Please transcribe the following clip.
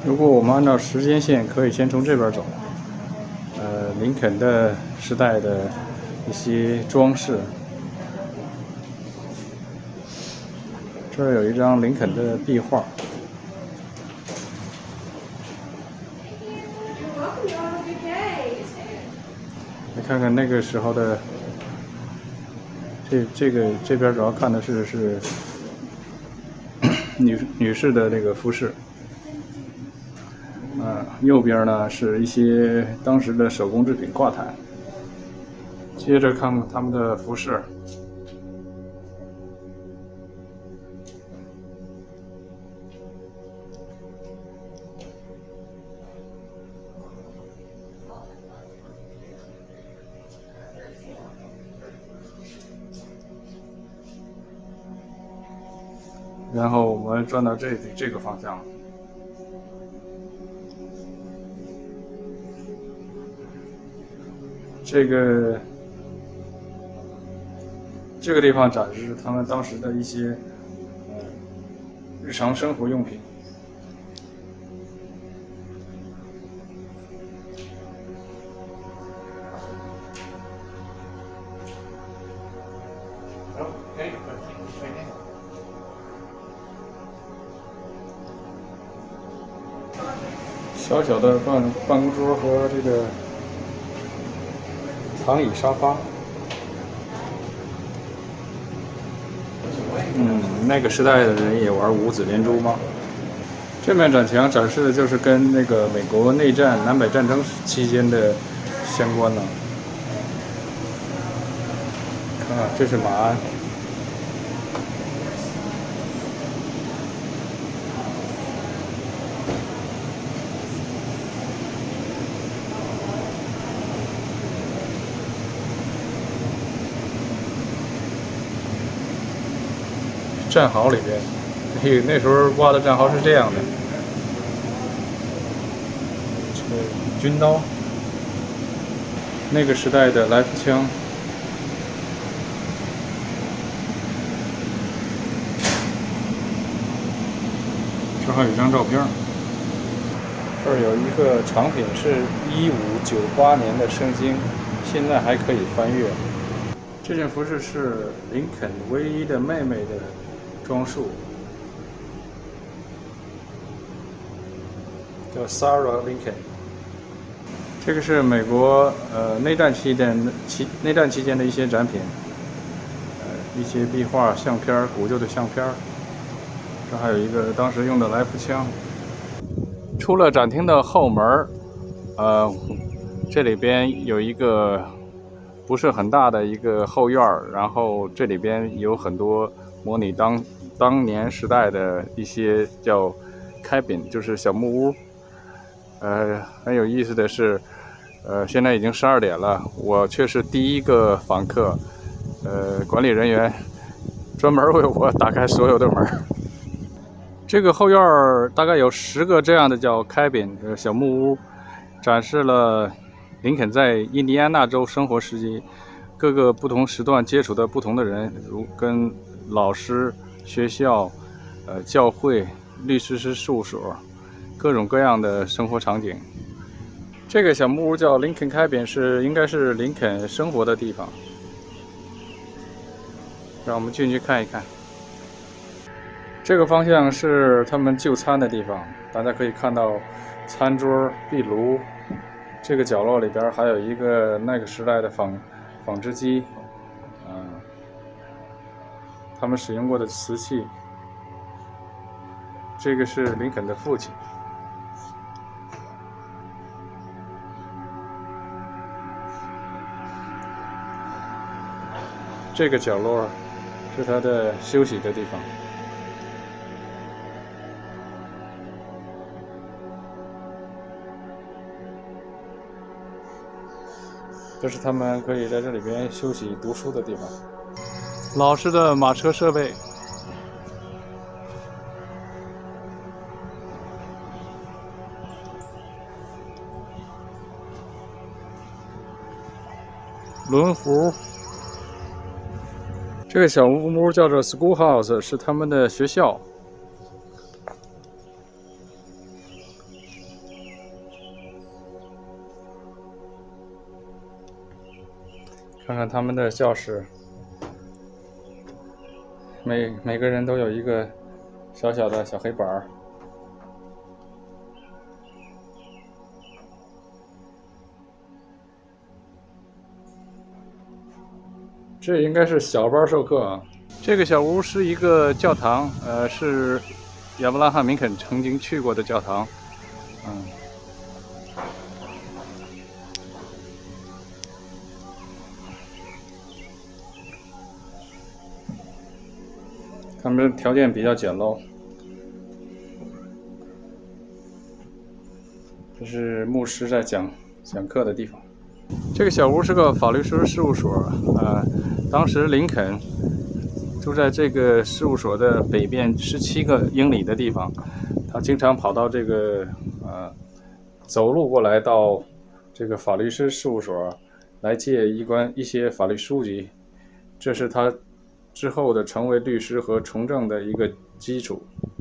如果我们按照时间线，可以先从这边走。林肯的时代的一些装饰。这儿有一张林肯的壁画。来看看那个时候的，这边主要看的是女士的这个服饰。右边呢是一些当时的手工制品挂毯。接着看他们的服饰。然后我们转到这个方向。这个地方展示他们当时的一些日常生活用品。小小的办公桌和这个躺椅沙发。那个时代的人也玩五子连珠吗？这面展墙展示的就是跟那个美国内战、南北战争期间的相关的。看看，这是马鞍。战壕里边，那时候挖的战壕是这样的，军刀，那个时代的来福枪，这还有一张照片。这儿有一个藏品是1598年的圣经，现在还可以翻阅。这件服饰是林肯唯一的妹妹的装束，叫 Sarah Lincoln。这个是美国内战期间的一些展品，一些壁画、相片、古旧的相片。这还有一个当时用的来福枪。出了展厅的后门，这里边有一个不是很大的一个后院，然后这里边有很多模拟当年时代的一些叫cabin，就是小木屋。很有意思的是，现在已经12点了，我却是第一个访客。管理人员专门为我打开所有的门。这个后院大概有10个这样的叫 cabin 小木屋，展示了林肯在印第安纳州生活时期各个不同时段接触的不同的人，如跟老师、学校、教会、律师事务所，各种各样的生活场景。这个小木屋叫林肯cabin，应该是林肯生活的地方。让我们进去看一看。这个方向是他们就餐的地方，大家可以看到餐桌、壁炉。这个角落里边还有一个那个时代的纺织机，他们使用过的瓷器。这个是林肯的父亲。这个角落是他的休息的地方。这是他们可以在这里边休息读书的地方。老式的马车设备。轮壶。这个小木屋叫做 Schoolhouse， 是他们的学校。 看看他们的教室，每个人都有一个小小的小黑板儿。这应该是小班授课啊。这个小屋是一个教堂，是亚伯拉罕·林肯曾经去过的教堂。他们的条件比较简陋。这是牧师在讲课的地方。这个小屋是个法律师事务所，当时林肯住在这个事务所的北边17个英里的地方，他经常跑到这个走路过来到这个法律师事务所来借一些法律书籍，这是他之后的成为律师和从政的一个基础。